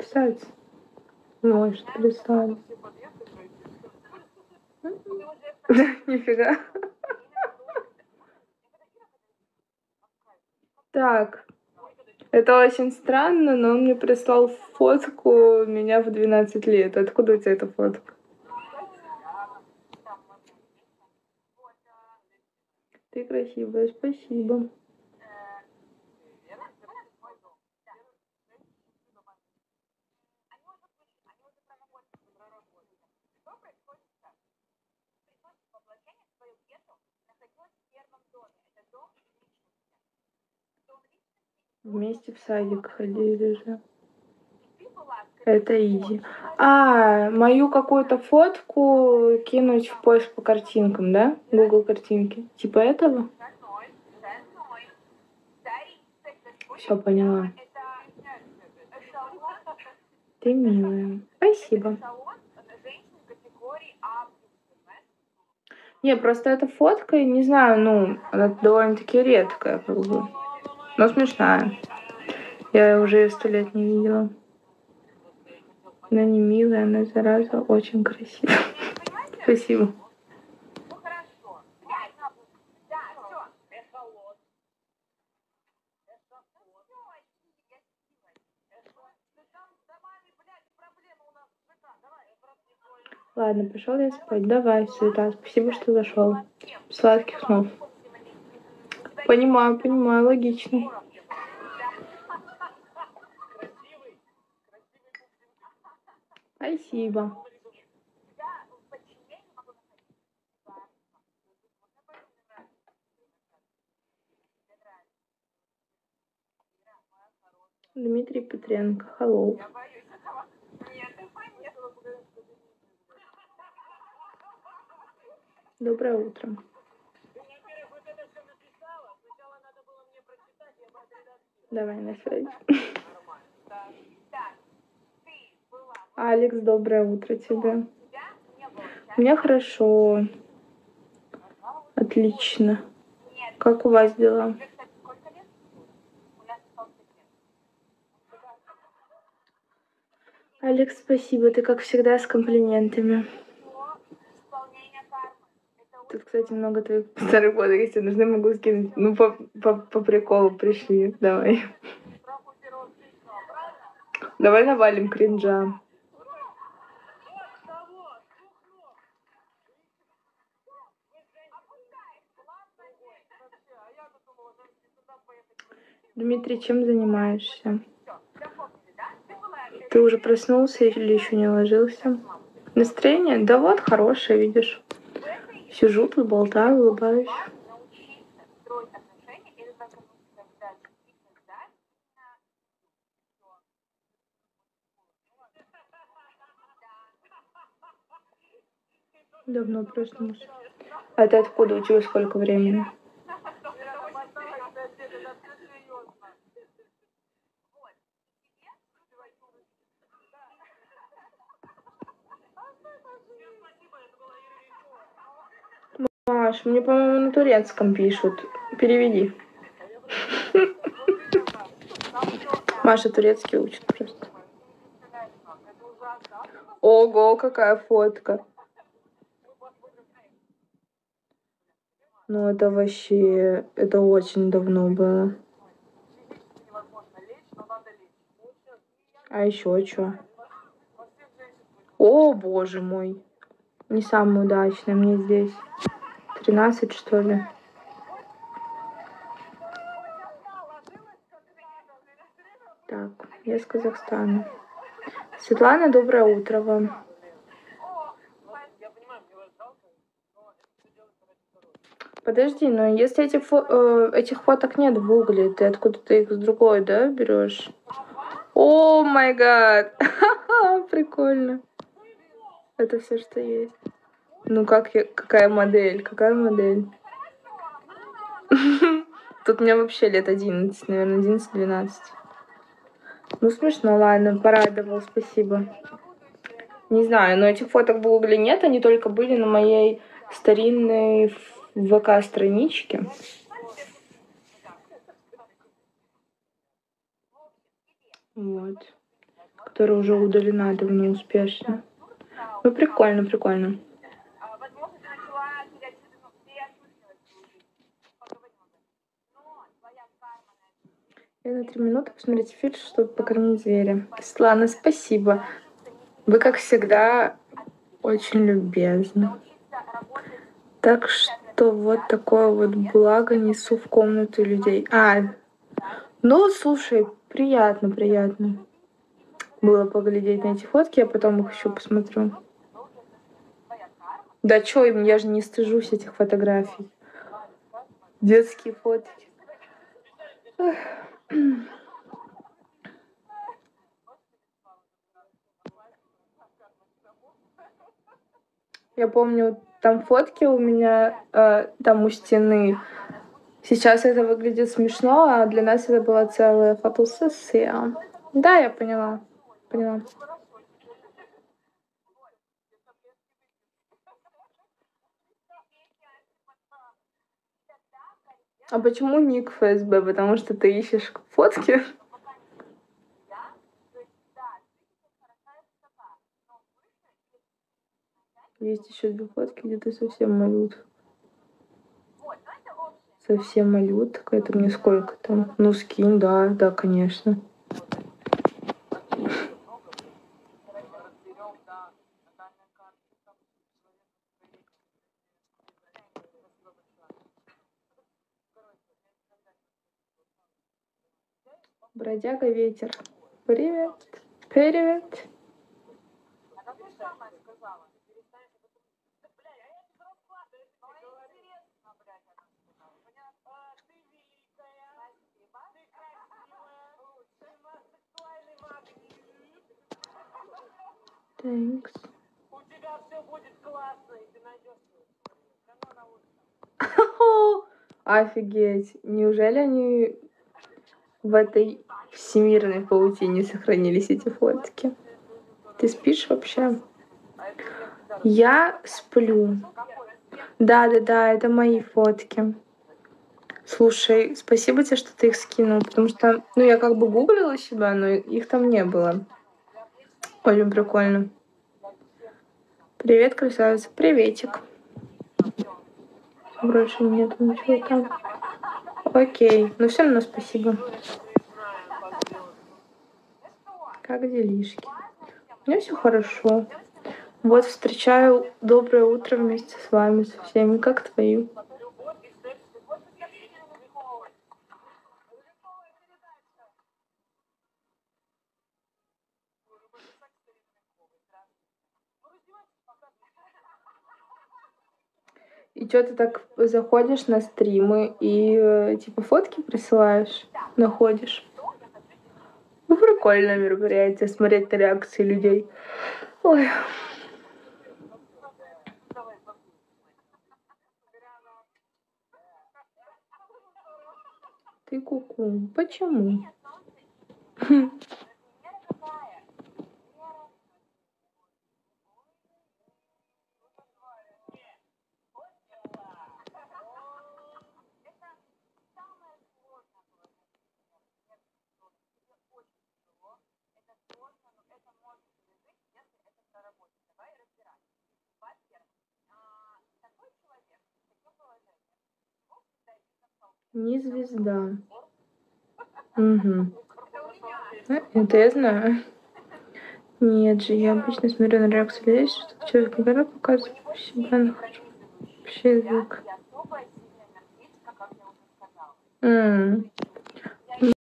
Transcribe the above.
писать. Может, прислали. Нифига. Так. Это очень странно, но он мне прислал фотку меня в 12 лет. Откуда у тебя эта фотка? Ты красивая, спасибо. Вместе в садик ходили же. Это изи. А, мою какую-то фотку кинуть в поиск по картинкам, да? Google картинки. Типа этого? Все поняла. Ты милая. Спасибо. Не, просто эта фотка, не знаю, ну, она довольно-таки редкая, как бы. Но смешная. Я уже ее 100 лет не видела. Она не милая, она, зараза, очень красивая. Спасибо. Ладно, пошел я спать. Давай, Света, спасибо, что зашел. Сладких снов. Понимаю, понимаю, логично. Спасибо. Дмитрий Петренко, hello. Доброе утро. Давай на связи. Алекс, доброе утро тебе. Мне хорошо. Отлично. Как у вас дела? Алекс, спасибо. Ты, как всегда, с комплиментами. Тут, кстати, много твоих старых фоток, если нужны, могу скинуть. Ну, по приколу пришли. Давай. Давай навалим кринжа. Дмитрий, чем занимаешься? Ты уже проснулся или еще не ложился? Настроение? Да вот, хорошее, видишь. Сижу тут, болтаю, улыбаюсь. Давно проснулся. А ты откуда? У тебя сколько времени? Маш, мне, по-моему, на турецком пишут. Переведи. Маша турецкий учит просто. Ого, какая фотка. Ну, это вообще... Это очень давно было. А еще что? О, боже мой. Не самый удачный мне здесь. 13, что ли? Так, я с Казахстана. Светлана, доброе утро вам. Подожди, но если этих фоток нет в гугле, ты откуда-то их с другой, да, берешь? О май гад! Прикольно. Это все, что есть. Ну какая модель? Какая модель? Тут у меня вообще лет 11, наверное, 11-12. Ну смешно, ладно, порадовал, спасибо. Не знаю, но этих фоток в гугле нет, они только были на моей старинной ВК-страничке. Вот. которая уже удалена давно успешно. Ну, прикольно, прикольно. Я на 3 минуты посмотрите фильм, чтобы покормить зверя. Светлана, спасибо. Вы, как всегда, очень любезны. Так что вот такое вот благо несу в комнату людей. Ну, слушай, приятно, приятно было поглядеть на эти фотки, я потом их еще посмотрю. Да чё, я же не стыжусь этих фотографий. Детские фотки. Я помню, там фотки у меня, там у стены. Сейчас это выглядит смешно, а для нас это была целая фотосессия. Да, я поняла. Поняла. А почему ник ФСБ? Потому что ты ищешь фотки? Есть еще 2 фотки, где ты совсем малютка. Совсем малютка. Это мне сколько там? Ну, скинь, да, да, конечно. Бродяга ветер. Привет. Привет. Thanks. Офигеть. Неужели они в этой всемирной паутине сохранились, эти фотки? Ты спишь вообще? Я сплю. Да, это мои фотки. Слушай, спасибо тебе, что ты их скинул, потому что, ну, я как бы гуглила себя, но их там не было. Очень прикольно. Привет, красавица. Приветик. Больше нет ничего там. Окей. Ну, все равно спасибо. Как делишки? У меня все хорошо. Вот встречаю доброе утро вместе с вами, со всеми. Как твои? И что ты так заходишь на стримы и типа фотки присылаешь, находишь? Ну, прикольное мероприятие, смотреть на реакции людей. Ой. Ты ку-ку. Почему? Не звезда. Угу. Это я знаю. Нет же, я обычно смотрю на реакцию людей, что человек никогда показывает себя на вообще язык.